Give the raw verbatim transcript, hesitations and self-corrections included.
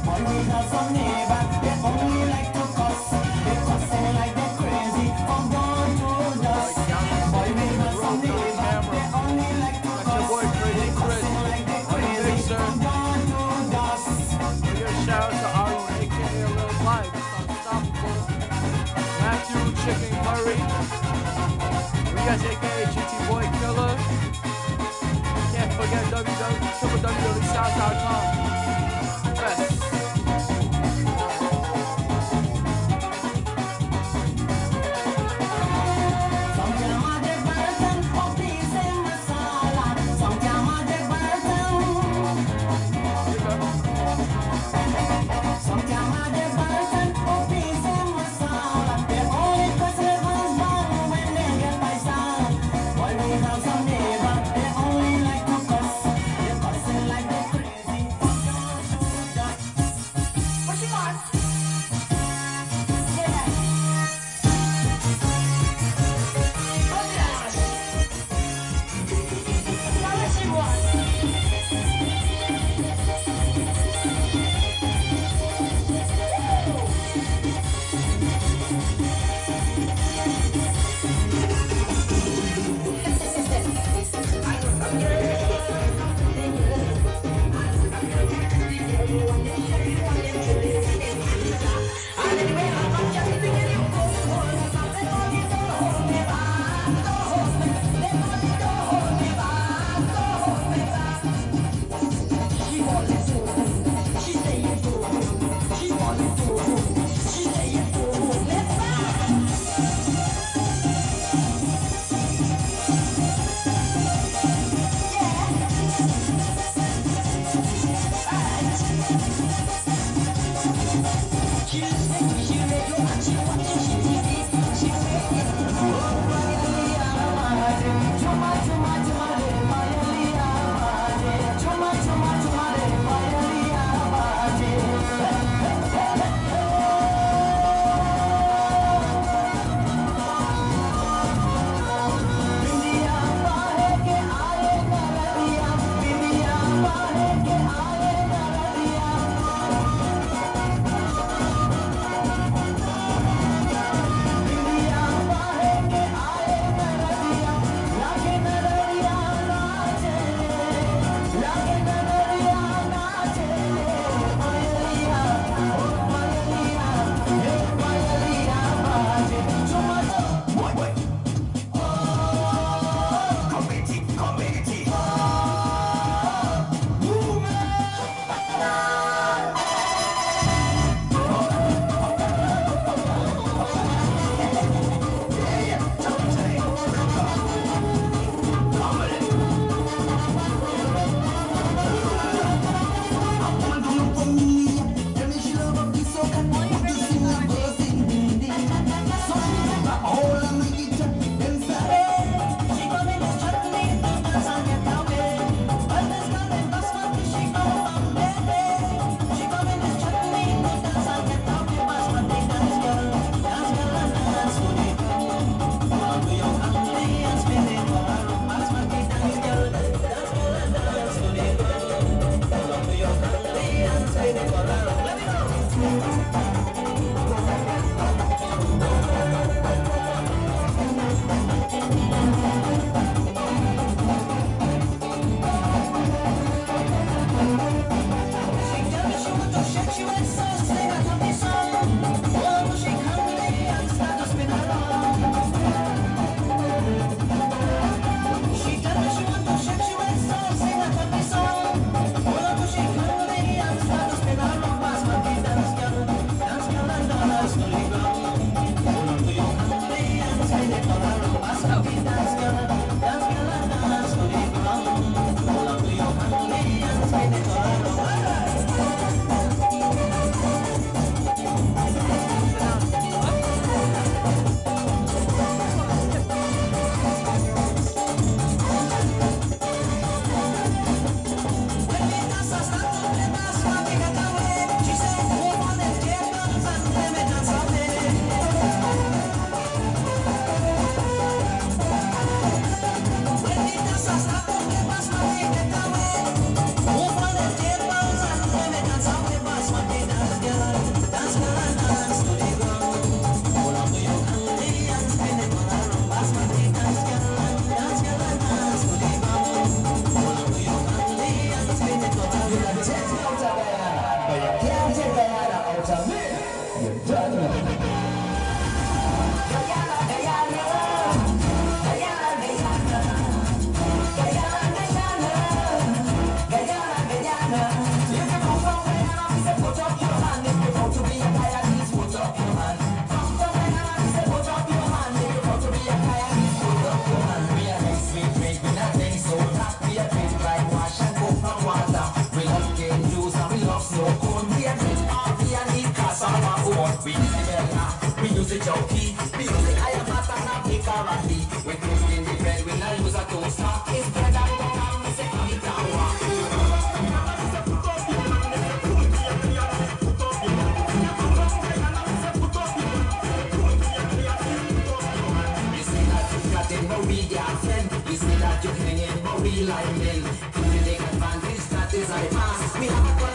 Boy, we have some neighbors, they only like to cuss. They cussing like they're crazy from dawn to dusk. Boy, we have some neighbors, they only like to cuss. They cussing like they're crazy from dawn to dusk. Shout out to Arun, aka Lil Mike, Unstoppable. Matthew Chicken Curry. Riaz, aka G T Boy Killer. Can't forget w w w dot lily sounds dot com. Best. linemen. If you take advantage, that is our past. We have a